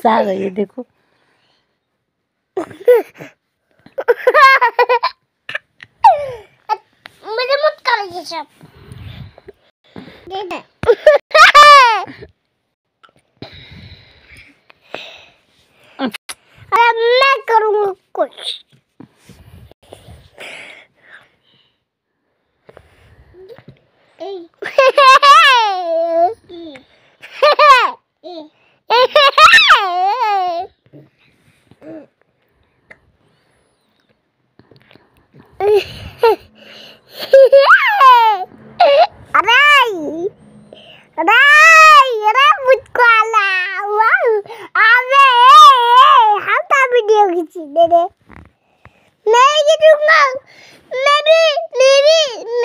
गुस्सा आ गई है, देखो। मुझे मत कर ये सब। दे दे। अरे मैं करूँगा कुछ। अरे मुझको वीडियो खींची दे दे। मैं ये दूंगा। मैं भी